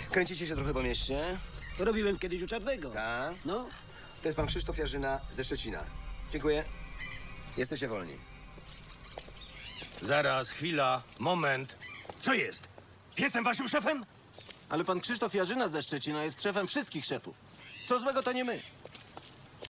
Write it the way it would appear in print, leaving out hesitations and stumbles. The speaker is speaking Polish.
Kręcicie się trochę po mieście? To robiłem kiedyś u Czarnego. Tak. No, To jest pan Krzysztof Jarzyna ze Szczecina. Dziękuję. Jesteście wolni. Zaraz, chwila, moment. Co jest? Jestem waszym szefem? Ale pan Krzysztof Jarzyna ze Szczecina jest szefem wszystkich szefów. Co złego to nie my.